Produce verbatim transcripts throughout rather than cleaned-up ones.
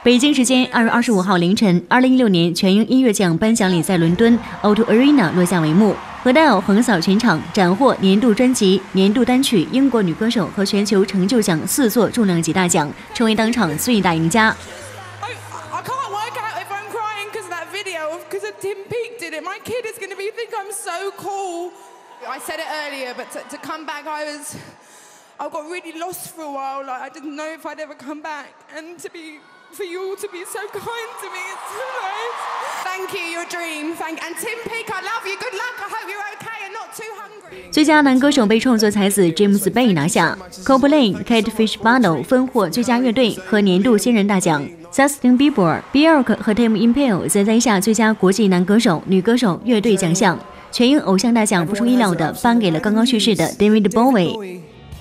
北京时间二月二十五号凌晨，二零一六年全英音乐奖颁奖礼在伦敦 O 二 Arena 落下帷幕。Adele 横扫全场，斩获年度专辑、年度单曲、英国女歌手和全球成就奖四座重量级大奖，成为当场最大赢家。 Because Tim Peake did it, my kid is going to be think I'm so cool. I said it earlier, but to, to come back, I was, I got really lost for a while. Like I didn't know if I'd ever come back, and to be, for you all to be so kind to me, it's so nice. Thank you, your dream. Thank and Tim Peake, I love you. Good luck. I hope you're okay and not too hungry. 最佳男歌手被创作才子 James Bay 拿下 ，Coldplay、Catfish Barlow 分获最佳乐队和年度新人大奖。Justin Bieber、Bjork 和 Tame Impala 则摘下最佳国际男歌手、女歌手、乐队奖项。全英偶像大奖不出意料的颁给了刚刚去世的 David Bowie。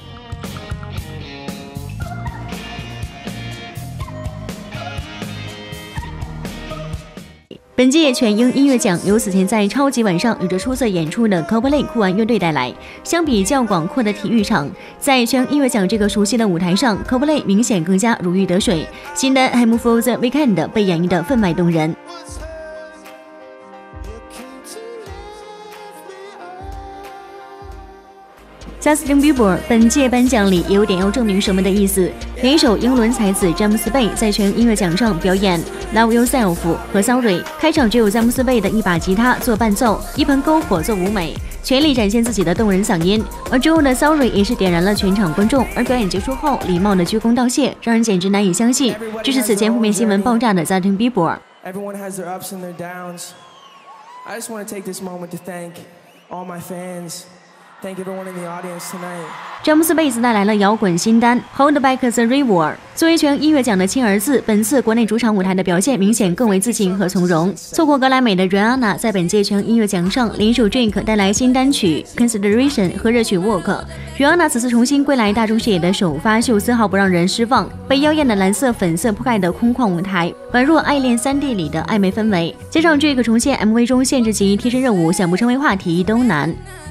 本届全英音乐奖由此前在超级晚上有着出色演出的 Coldplay 酷玩乐队带来。相比较广阔的体育场，在全英音乐奖这个熟悉的舞台上 ，Coldplay 明显更加如鱼得水。新的《I'm for the Weekend》被演绎得分外动人。Justin Bieber 本届颁奖礼也有点要证明什么的意思。联手英伦才子詹姆斯贝在全音乐奖上表演 Love Yourself 和 Sorry， 开场只有詹姆斯贝的一把吉他做伴奏，一盆篝火做舞美，全力展现自己的动人嗓音。而之后的 Sorry 也是点燃了全场观众，而表演结束后礼貌的鞠躬道谢，让人简直难以相信，这是此前负面新闻爆炸的 Justin Bieber。 Everyone has their ups and their downs. I just want to take this moment to thank all my fans.Thank everyone in the audience tonight. 詹姆斯贝斯带来了摇滚新单 Hold Back the River。作为全音乐奖的亲儿子，本次国内主场舞台的表现明显更为自信和从容。错过格莱美的 Rihanna 在本届全音乐奖上联手 Drake 带来新单曲 Consideration 和热曲 Walk。Rihanna 此次重新归来大众视野的首发秀丝毫不让人失望，被妖艳的蓝色粉色铺盖的空旷舞台，宛若爱恋 三 D 里的暧昧氛围。加上 Drake 重现 M V 中限制级贴身任务，想不成为话题都难。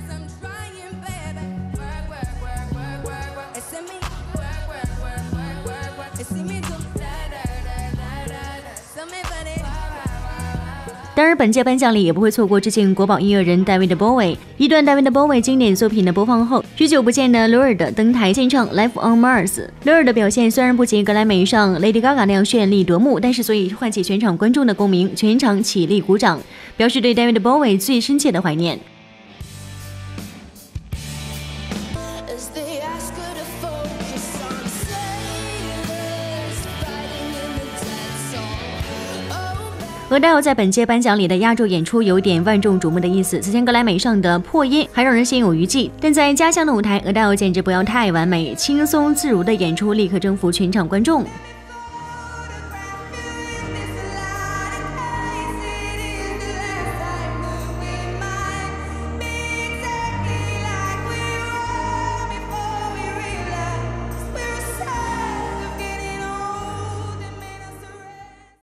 当然，本届颁奖礼也不会错过致敬国宝音乐人 David Bowie。一段 David Bowie 经典作品的播放后，许久不见的 Lorde 登台献唱 Life on Mars。Lorde 的表现虽然不及格莱美上 Lady Gaga 那样绚丽夺目，但是足以唤起全场观众的共鸣，全场起立鼓掌，表示对 David Bowie 最深切的怀念。Adele 在本届颁奖礼的压轴演出有点万众瞩目的意思。此前格莱美上的破音还让人心有余悸，但在家乡的舞台 ，Adele 简直不要太完美，轻松自如的演出立刻征服全场观众。